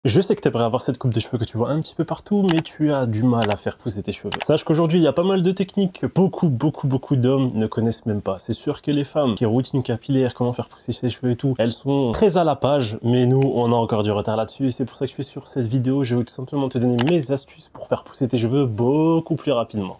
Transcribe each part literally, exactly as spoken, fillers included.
Je sais que tu aimerais avoir cette coupe de cheveux que tu vois un petit peu partout, mais tu as du mal à faire pousser tes cheveux. Sache qu'aujourd'hui, il y a pas mal de techniques que beaucoup, beaucoup, beaucoup d'hommes ne connaissent même pas. C'est sûr que les femmes qui ont routine capillaire, comment faire pousser ses cheveux et tout, elles sont très à la page, mais nous, on a encore du retard là-dessus et c'est pour ça que je fais sur cette vidéo, je vais tout simplement te donner mes astuces pour faire pousser tes cheveux beaucoup plus rapidement.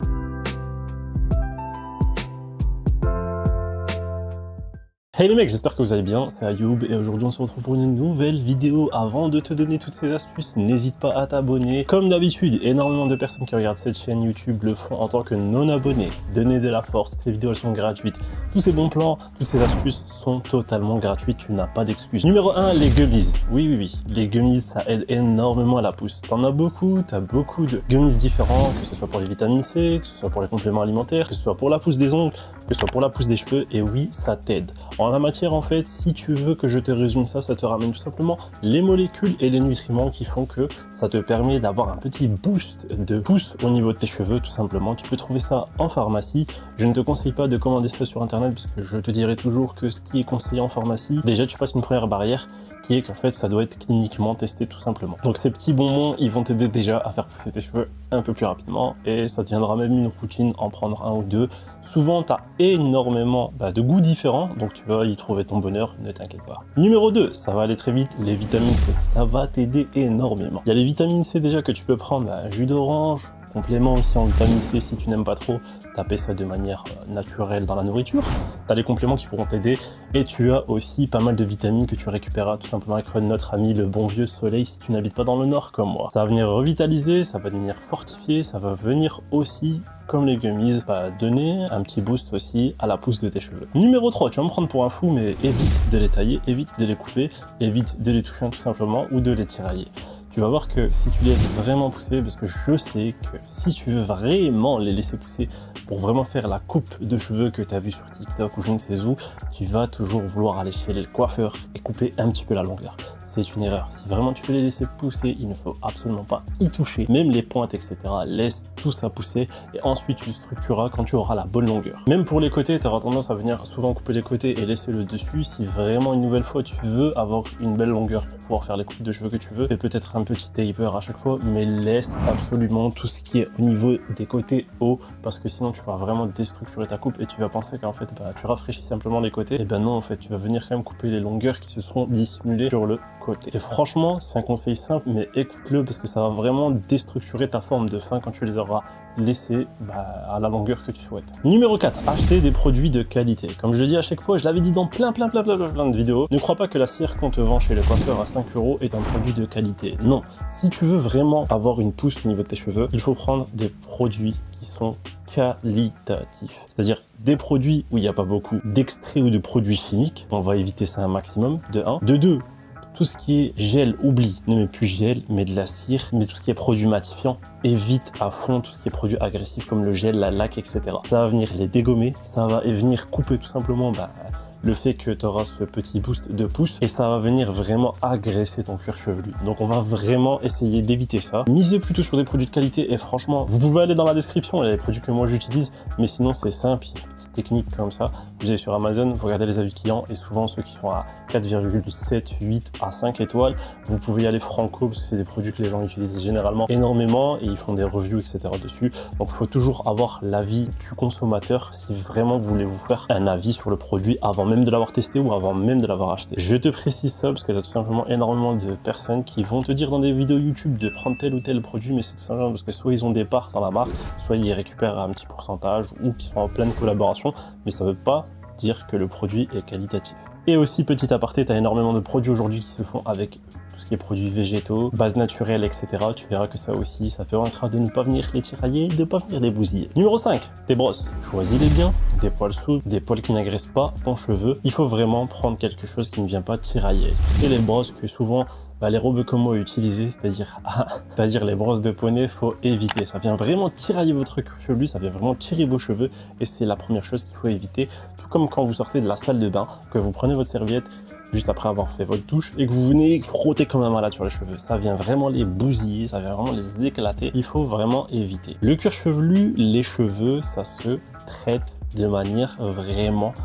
Hey les mecs, j'espère que vous allez bien, c'est Ayoub et aujourd'hui on se retrouve pour une nouvelle vidéo. Avant de te donner toutes ces astuces, n'hésite pas à t'abonner. Comme d'habitude, énormément de personnes qui regardent cette chaîne YouTube le font en tant que non abonnés. Donnez de la force, toutes ces vidéos elles sont gratuites. Tous ces bons plans, toutes ces astuces sont totalement gratuites, tu n'as pas d'excuses. Numéro un, les gummies. Oui, oui, oui, les gummies ça aide énormément à la pousse. T'en as beaucoup, t'as beaucoup de gummies différents, que ce soit pour les vitamines C, que ce soit pour les compléments alimentaires, que ce soit pour la pousse des ongles, que ce soit pour la pousse des cheveux, et oui, ça t'aide. En la matière, en fait, si tu veux que je te résume ça, ça te ramène tout simplement les molécules et les nutriments qui font que ça te permet d'avoir un petit boost de pousse au niveau de tes cheveux, tout simplement. Tu peux trouver ça en pharmacie. Je ne te conseille pas de commander ça sur Internet parce que je te dirai toujours que ce qui est conseillé en pharmacie, déjà, tu passes une première barrière qui est qu'en fait, ça doit être cliniquement testé tout simplement. Donc, ces petits bonbons, ils vont t'aider déjà à faire pousser tes cheveux un peu plus rapidement et ça deviendra même une routine en prendre un ou deux. Souvent, tu as énormément bah, de goûts différents, donc tu vas y trouver ton bonheur, ne t'inquiète pas. Numéro deux, ça va aller très vite, les vitamines C. Ça va t'aider énormément. Il y a les vitamines C déjà que tu peux prendre, bah, jus d'orange, complément aussi en vitamine C si tu n'aimes pas trop taper ça de manière naturelle dans la nourriture. Tu as les compléments qui pourront t'aider et tu as aussi pas mal de vitamines que tu récupéreras tout simplement avec notre ami le bon vieux soleil si tu n'habites pas dans le nord comme moi. Ça va venir revitaliser, ça va venir fortifier, ça va venir aussi comme les gummies, bah, donner un petit boost aussi à la pousse de tes cheveux. Numéro trois, tu vas me prendre pour un fou mais évite de les tailler, évite de les couper, évite de les toucher tout simplement ou de les tirailler. Tu vas voir que si tu les laisses vraiment pousser, parce que je sais que si tu veux vraiment les laisser pousser pour vraiment faire la coupe de cheveux que tu as vu sur TikTok ou je ne sais où, tu vas toujours vouloir aller chez le coiffeur et couper un petit peu la longueur. C'est une erreur. Si vraiment tu veux les laisser pousser, il ne faut absolument pas y toucher. Même les pointes, et cetera. Laisse tout ça pousser et ensuite tu structureras quand tu auras la bonne longueur. Même pour les côtés, tu auras tendance à venir souvent couper les côtés et laisser le dessus. Si vraiment une nouvelle fois tu veux avoir une belle longueur pour pouvoir faire les coupes de cheveux que tu veux, fais peut-être un petit taper à chaque fois, mais laisse absolument tout ce qui est au niveau des côtés hauts parce que sinon tu vas vraiment déstructurer ta coupe et tu vas penser qu'en fait bah, tu rafraîchis simplement les côtés. Et ben non, en fait tu vas venir quand même couper les longueurs qui se seront dissimulées sur le côté. Et franchement, c'est un conseil simple, mais écoute-le parce que ça va vraiment déstructurer ta forme de fin quand tu les auras laissés bah, à la longueur que tu souhaites. Numéro quatre, acheter des produits de qualité. Comme je le dis à chaque fois, je l'avais dit dans plein plein plein plein plein, plein de vidéos, ne crois pas que la cire qu'on te vend chez le coiffeur à cinq euros est un produit de qualité. Non, si tu veux vraiment avoir une pousse au niveau de tes cheveux, il faut prendre des produits qui sont qualitatifs. C'est-à-dire des produits où il n'y a pas beaucoup d'extraits ou de produits chimiques. On va éviter ça un maximum, de un. De deux, tout ce qui est gel, oublie, ne mets plus gel, mais de la cire, mais tout ce qui est produit matifiant, évite à fond tout ce qui est produit agressif comme le gel, la laque, et cetera. Ça va venir les dégommer, ça va venir couper tout simplement bah, le fait que tu auras ce petit boost de pouce et ça va venir vraiment agresser ton cuir chevelu. Donc on va vraiment essayer d'éviter ça. Misez plutôt sur des produits de qualité et franchement, vous pouvez aller dans la description, il y a les produits que moi j'utilise, mais sinon c'est simple, il y a une petite technique comme ça. Vous allez sur Amazon, vous regardez les avis clients et souvent ceux qui sont à quatre virgule sept, huit à cinq étoiles, vous pouvez y aller franco parce que c'est des produits que les gens utilisent généralement énormément et ils font des reviews et cetera dessus. Donc il faut toujours avoir l'avis du consommateur si vraiment vous voulez vous faire un avis sur le produit avant même de l'avoir testé ou avant même de l'avoir acheté. Je te précise ça parce qu'il y a tout simplement énormément de personnes qui vont te dire dans des vidéos YouTube de prendre tel ou tel produit, mais c'est tout simplement parce que soit ils ont des parts dans la marque, soit ils récupèrent un petit pourcentage ou qu'ils sont en pleine collaboration, mais ça veut pas dire que le produit est qualitatif. Et aussi, petit aparté, tu as énormément de produits aujourd'hui qui se font avec tout ce qui est produits végétaux, bases naturelles, et cetera. Tu verras que ça aussi, ça permettra de ne pas venir les tirailler, de ne pas venir les bousiller. Numéro cinq, tes brosses. Choisis-les bien, des poils souples, des poils qui n'agressent pas ton cheveu. Il faut vraiment prendre quelque chose qui ne vient pas tirailler. C'est les brosses que souvent bah, les robes comme moi utilisées, c'est-à-dire ah, c'est-à-dire les brosses de poney, faut éviter. Ça vient vraiment tirailler votre cuir chevelu, ça vient vraiment tirer vos cheveux et c'est la première chose qu'il faut éviter. Tout comme quand vous sortez de la salle de bain, que vous prenez votre serviette juste après avoir fait votre douche et que vous venez frotter comme un malade sur les cheveux. Ça vient vraiment les bousiller, ça vient vraiment les éclater. Il faut vraiment éviter. Le cuir chevelu, les cheveux, ça se traite de manière vraiment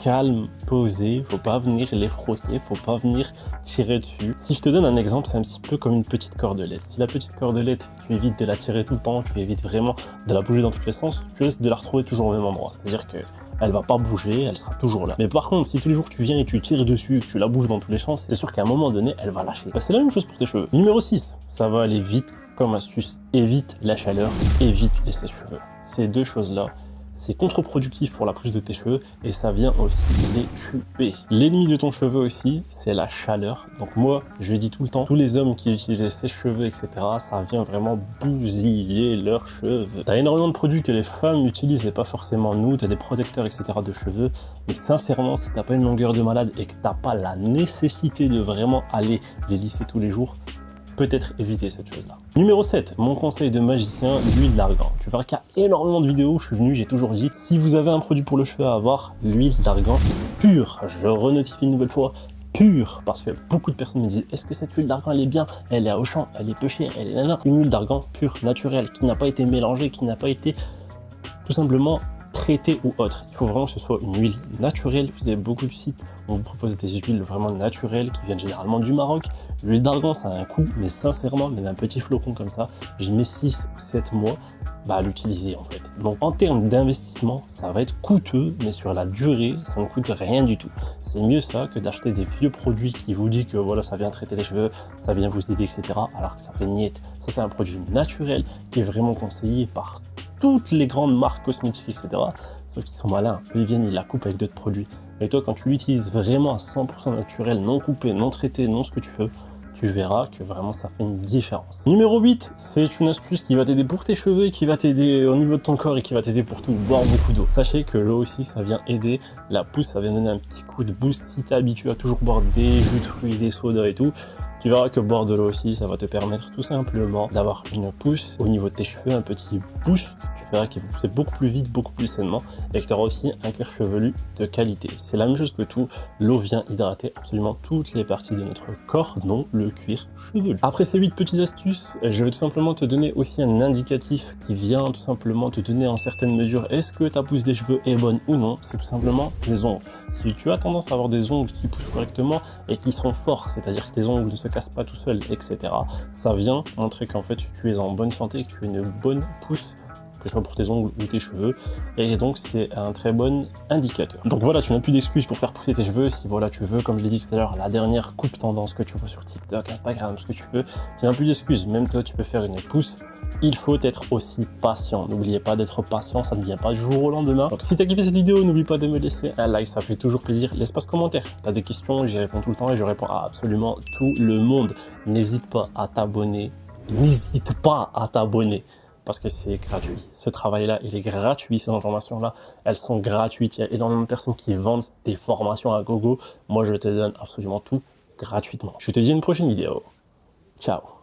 calme, posé, faut pas venir les frotter, faut pas venir tirer dessus. Si je te donne un exemple, c'est un petit peu comme une petite cordelette. Si la petite cordelette, tu évites de la tirer tout le temps, tu évites vraiment de la bouger dans tous les sens, tu risques de la retrouver toujours au même endroit. C'est-à-dire que elle va pas bouger, elle sera toujours là. Mais par contre, si tous les jours tu viens et tu tires dessus, que tu la bouges dans tous les sens, c'est sûr qu'à un moment donné, elle va lâcher. Bah, c'est la même chose pour tes cheveux. Numéro six, ça va aller vite comme astuce. Évite la chaleur, évite les sèche-cheveux. Ces deux choses-là, c'est contre-productif pour la pousse de tes cheveux et ça vient aussi les tuer. L'ennemi de ton cheveu aussi, c'est la chaleur. Donc moi, je dis tout le temps, tous les hommes qui utilisent les sèche-cheveux, et cetera, ça vient vraiment bousiller leurs cheveux. T'as énormément de produits que les femmes utilisent et pas forcément nous. T'as des protecteurs, et cetera de cheveux. Mais sincèrement, si t'as pas une longueur de malade et que t'as pas la nécessité de vraiment aller les lisser tous les jours, peut-être éviter cette chose-là. Numéro sept, mon conseil de magicien, l'huile d'argan. Tu verras qu'il y a énormément de vidéos où je suis venu, j'ai toujours dit, si vous avez un produit pour le cheveu à avoir, l'huile d'argan pure. Je renotifie une nouvelle fois, pure, parce que beaucoup de personnes me disent, est-ce que cette huile d'argan elle est bien? Elle est à Auchan, elle est peu chère, elle est nana. Une huile d'argan pure, naturelle, qui n'a pas été mélangée, qui n'a pas été tout simplement traité ou autre. Il faut vraiment que ce soit une huile naturelle. Vous avez beaucoup de sites, on vous propose des huiles vraiment naturelles qui viennent généralement du Maroc. L'huile d'argan, ça a un coût, mais sincèrement, même un petit flocon comme ça, j'y mets six ou sept mois bah, à l'utiliser en fait. Donc en termes d'investissement, ça va être coûteux, mais sur la durée, ça ne coûte rien du tout. C'est mieux ça que d'acheter des vieux produits qui vous disent que voilà, ça vient traiter les cheveux, ça vient vous aider, et cetera. Alors que ça fait niette. Ça, c'est un produit naturel qui est vraiment conseillé par toutes les grandes marques cosmétiques, et cetera. Sauf qu'ils sont malins. Eux, ils viennent, ils la coupent avec d'autres produits. Et toi, quand tu l'utilises vraiment à cent pour cent naturel, non coupé, non traité, non ce que tu veux, tu verras que vraiment ça fait une différence. Numéro huit, c'est une astuce qui va t'aider pour tes cheveux et qui va t'aider au niveau de ton corps et qui va t'aider pour tout, boire beaucoup d'eau. Sachez que l'eau aussi, ça vient aider. La pousse, ça vient donner un petit coup de boost. Si t'es habitué à toujours boire des jus de fruits, des sodas et tout, tu verras que boire de l'eau aussi, ça va te permettre tout simplement d'avoir une pousse au niveau de tes cheveux, un petit boost. Tu verras qu'il va pousser beaucoup plus vite, beaucoup plus sainement et que tu auras aussi un cuir chevelu de qualité. C'est la même chose que tout. L'eau vient hydrater absolument toutes les parties de notre corps, dont le cuir chevelu. Après ces huit petites astuces, je vais tout simplement te donner aussi un indicatif qui vient tout simplement te donner en certaines mesures est-ce que ta pousse des cheveux est bonne ou non. C'est tout simplement les ongles. Si tu as tendance à avoir des ongles qui poussent correctement et qui sont forts, c'est-à-dire que tes ongles ne se casse pas tout seul, et cetera. Ça vient montrer qu'en fait tu es en bonne santé et que tu as une bonne pousse, que ce soit pour tes ongles ou tes cheveux, et donc c'est un très bon indicateur. Donc voilà, tu n'as plus d'excuses pour faire pousser tes cheveux. Si voilà, tu veux, comme je l'ai dit tout à l'heure, la dernière coupe tendance que tu vois sur TikTok, Instagram, ce que tu veux, tu n'as plus d'excuses. Même toi, tu peux faire une pousse. Il faut être aussi patient. N'oubliez pas d'être patient, ça ne vient pas du jour au lendemain. Donc si tu as kiffé cette vidéo, n'oublie pas de me laisser un like, ça fait toujours plaisir. L'espace commentaire, tu as des questions, j'y réponds tout le temps et je réponds à absolument tout le monde. N'hésite pas à t'abonner, n'hésite pas à t'abonner parce que c'est gratuit. Ce travail-là, il est gratuit, ces informations-là, elles sont gratuites. Il y a énormément de personnes qui vendent des formations à gogo. Moi, je te donne absolument tout gratuitement. Je te dis à une prochaine vidéo. Ciao.